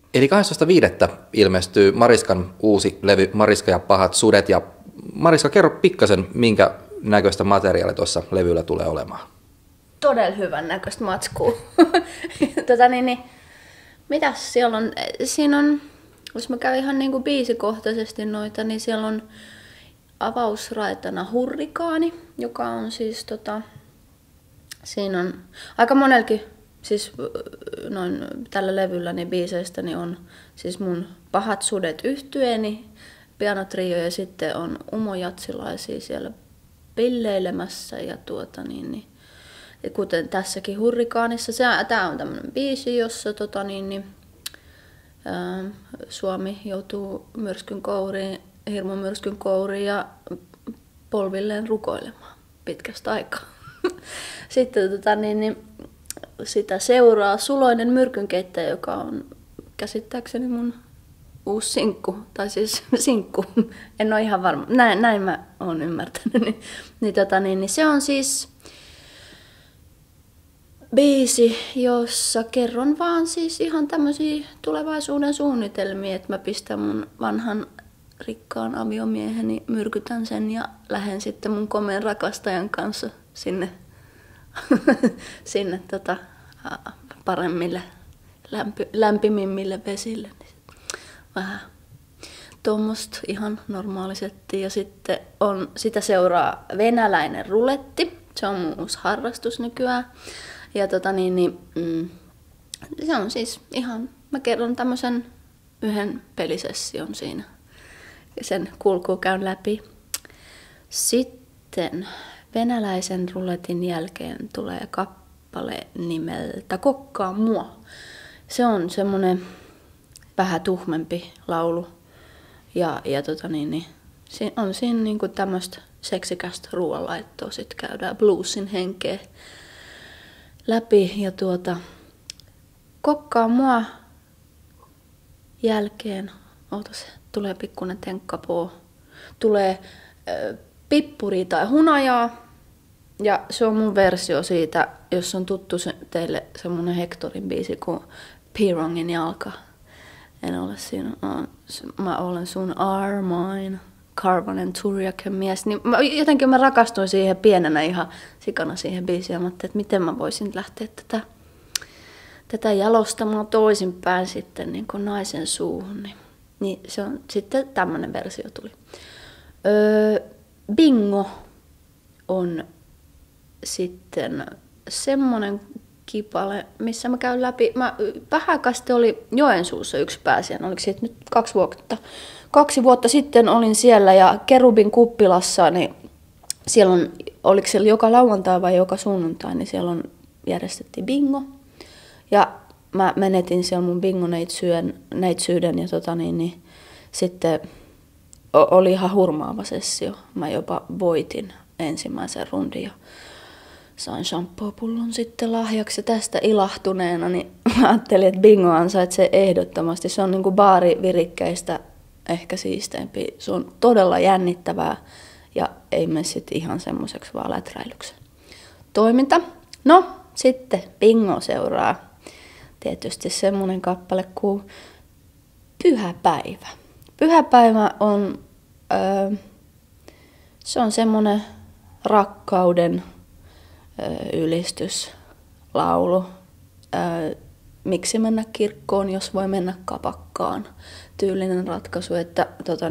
Eli 12.5. ilmestyy Mariskan uusi levy Mariska ja pahat sudet. Ja Mariska, kerro pikkasen, minkä näköistä materiaalia tuossa levyllä tulee olemaan. Todella hyvän näköistä matskua. Mitäs siellä on? Siinä on, jos mä käyn ihan niinku biisikohtaisesti noita, niin siellä on avausraitana Hurrikaani, joka on siis siinä on aika monelkin, siis noin tällä levyllä niin biiseistä niin on siis mun Pahat sudet -yhtyeeni, pianotrio ja sitten on Umo Jatsilaisia siellä pilleilemässä ja ja kuten tässäkin Hurrikaanissa, tämä on tämmöinen biisi, jossa Suomi joutuu myrskyn kouriin, hirmumyrskyn kouriin ja polvilleen rukoilemaan pitkästä aikaa. Sitten sitä seuraa Suloinen myrkynkeittäjä, joka on käsittääkseni mun uusi sinkku, tai siis sinkku, en ole ihan varma, näin mä oon ymmärtänyt. Niin se on siis biisi, jossa kerron vaan siis ihan tämmöisiä tulevaisuuden suunnitelmia, että mä pistän mun vanhan rikkaan aviomieheni, myrkytän sen ja lähden sitten mun komeen rakastajan kanssa sinne paremmille, lämpimimmille vesille. Vähän tuommoista ihan normaalisetti. Ja sitten sitä seuraa venäläinen ruletti. Se on mun uusi harrastus nykyään. Ja se on siis ihan, mä kerron tämmöisen yhden pelisession siinä. Sen kulkua käyn läpi. Sitten venäläisen ruletin jälkeen tulee kappale nimeltä Kokkaa mua. Se on semmoinen vähän tuhmempi laulu. Ja on siinä niinku tämmöistä seksikästä ruoanlaittoa. Sitten käydään bluesin henkeä läpi. Ja Kokkaa mua jälkeen, tulee pikkuinen tenkkapoo. Tulee pippuri tai hunajaa. Ja se on mun versio siitä, jos on tuttu teille semmonen Hectorin biisi kuin Pirongin jalka. En ole siinä, mä olen sun Armine, Karvanen Turjaken mies. Niin jotenkin mä rakastuin siihen pienenä ihan sikana siihen biisiin. Ja mä ajattelin, että miten mä voisin lähteä tätä jalostamaan toisinpäin sitten niin kuin naisen suuhun. Niin se on sitten tämmönen versio tuli. Bingo on sitten semmonen kipale, missä mä käyn läpi. Vähän aikaa sitten oli Joensuussa yksi pääsiäinen, oliko siitä nyt 2 vuotta. 2 vuotta sitten olin siellä ja Kerubin kuppilassa, niin siellä oliko siellä joka lauantai vai joka sunnuntai, niin siellä järjestettiin bingo. Ja mä menetin siellä mun bingo-neitsyyden ja sitten oli ihan hurmaava sessio. Mä jopa voitin ensimmäisen rundin ja sain shampoopullon sitten lahjaksi. Ja tästä ilahtuneena niin mä ajattelin, että bingo ansaitsee ehdottomasti. Se on niinku baarivirikkeistä ehkä siisteempi. Se on todella jännittävää ja ei mene sitten ihan semmoiseksi vaan läträilyksi toiminta. No, sitten bingo seuraa. Tietysti semmoinen kappale kuin Pyhä päivä. Pyhä päivä on, se on semmoinen rakkauden ylistyslaulu. Miksi mennä kirkkoon, jos voi mennä kapakkaan? Tyylinen ratkaisu, että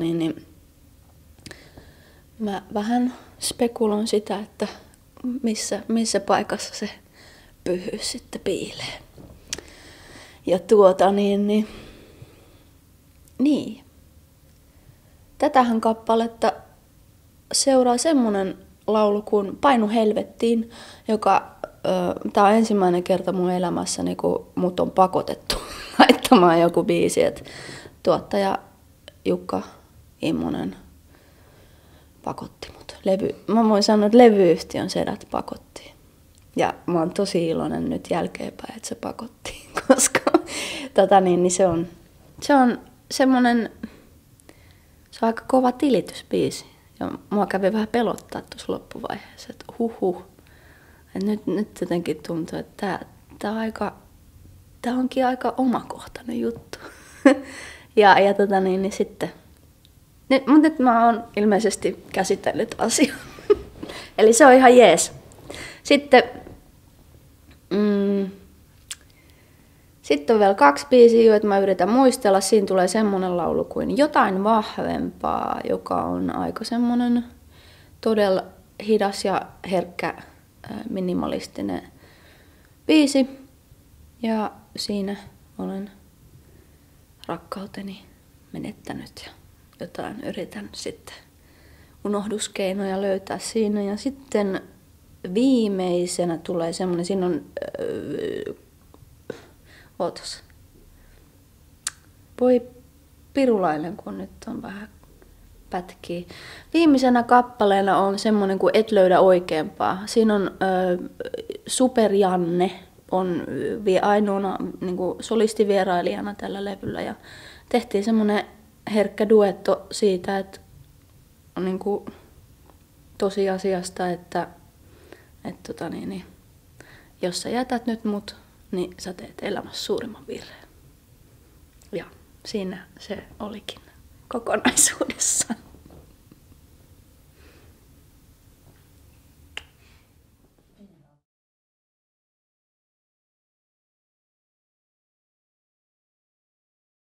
mä vähän spekuloin sitä, että missä paikassa se pyhyys sitten piilee. Ja niin. Tätähän kappaletta seuraa semmonen laulu kuin Painu helvettiin, joka tää on ensimmäinen kerta mun elämässäni, kun mut on pakotettu laittamaan joku biisi. Et tuottaja Jukka Immonen pakotti mut. Mä voin sanoa, että levyyhtiön sedät pakotti. Ja mä oon tosi iloinen nyt jälkeenpäin, että se pakotti, koska se on semmonen, se on aika kova tilitysbiisi. Ja mua kävi vähän pelottaa tuossa loppuvaiheessa, että Et nyt jotenkin tuntuu, että tää onkin aika omakohtainen juttu. niin sitten. Mutta nyt mä oon ilmeisesti käsitellyt asiaa. Eli se on ihan jees. Sitten on vielä 2 biisiä, joita mä yritän muistella. Siinä tulee semmonen laulu kuin Jotain vahvempaa, joka on aika semmonen todella hidas ja herkkä minimalistinen biisi. Ja siinä olen rakkauteni menettänyt ja jotain yritän sitten unohduskeinoja löytää siinä. Ja sitten viimeisenä tulee semmonen, siinä on voi pirulainen, kun nyt on vähän pätkii. Viimeisenä kappaleena on semmoinen kuin Et löydä oikeampaa. Siinä on Super Janne on ainoana niin kuin solistivierailijana tällä levyllä. Ja tehtiin semmoinen herkkä duetto siitä, että niin kuin tosiasiasta, että jos sä jätät nyt mut, niin sä teet elämässä suurimman virheen. Ja siinä se olikin kokonaisuudessaan.